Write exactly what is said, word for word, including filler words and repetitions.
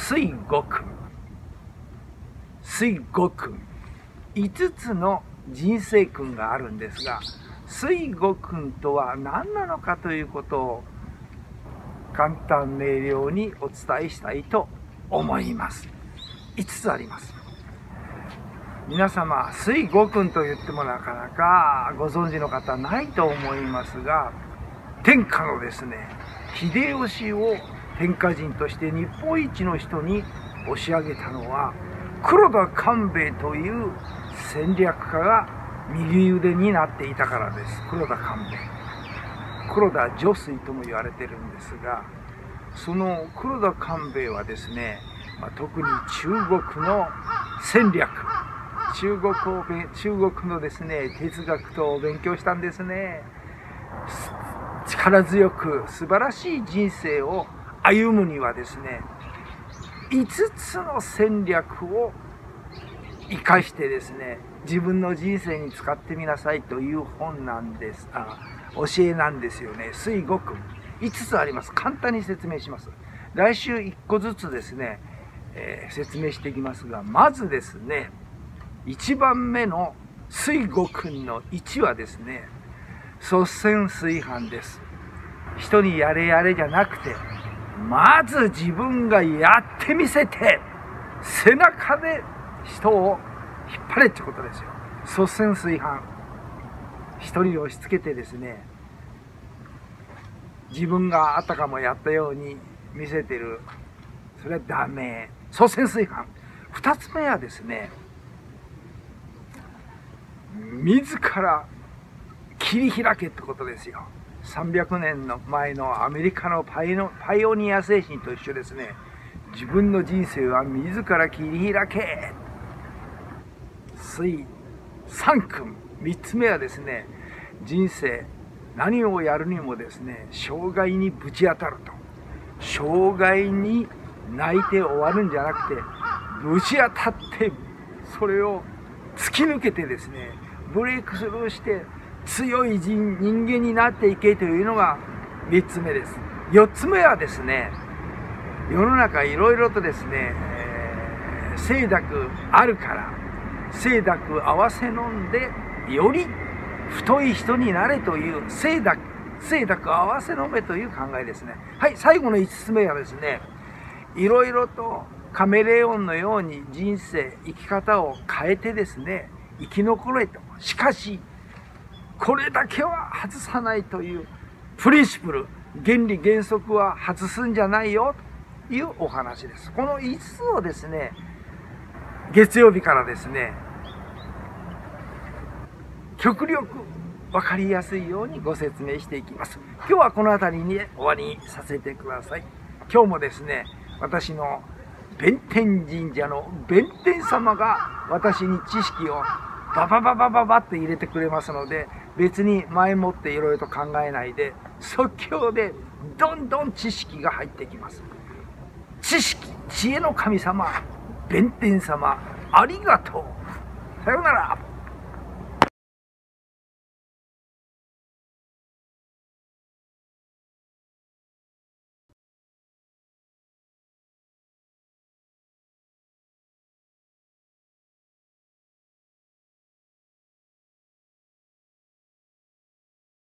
水五訓、水五訓、いつつの人生訓があるんですが、水五訓とは何なのかということを簡単明瞭にお伝えしたいと思います。いつつあります。皆様、水五訓と言ってもなかなかご存知の方ないと思いますが、天下のですね、秀吉を天下人として日本一の人に押し上げたのは黒田官兵衛という戦略家が右腕になっていたからです。黒田官兵衛、黒田上水とも言われてるんですが、その黒田官兵衛はですね、まあ、特に中国の戦略、中国を中国のですね哲学と勉強したんですね。力強く素晴らしい人生を歩むにはですね、いつつの戦略を生かしてですね、自分の人生に使ってみなさいという本なんです。あ、教えなんですよね。水五訓、いつつあります。簡単に説明します。来週いっこずつですね、えー、説明していきますが、まずですね、いちばんめの水五訓のいちはですね、率先垂範です。人にやれやれじゃなくて、まず自分がやってみせて、背中で人を引っ張れってことですよ。率先垂範。一人を押し付けてですね、自分があたかもやったように見せてる。それはダメ。率先垂範。二つ目はですね、自ら切り開けってことですよ。さんびゃくねんの前のアメリカのパイのパイオニア精神と一緒ですね。自分の人生は自ら切り開け。水三訓、三つ目はですね、人生何をやるにもですね、障害にぶち当たると。障害に泣いて終わるんじゃなくて、ぶち当たってそれを突き抜けてですね、ブレイクスルーして強い人間になっていけというのがみっつめです。よっつめはですね、世の中いろいろとですね、えー、清濁あるから清濁合わせ飲んでより太い人になれという清濁清濁合わせ飲めという考えですね。はい、最後のいつつめはですね、いろいろとカメレオンのように人生生き方を変えてですね、生き残れと。しかしこれだけは外さないというプリンシプル、原理原則は外すんじゃないよというお話です。このいつつをですね、月曜日からですね、極力分かりやすいようにご説明していきます。今日はこの辺りに終わりにさせてください。今日もですね、私の弁天神社の弁天様が私に知識をババババババって入れてくれますので、別に前もっていろいろと考えないで即興でどんどん知識が入ってきます。知識、知恵の神様、弁天様、ありがとう。さようなら。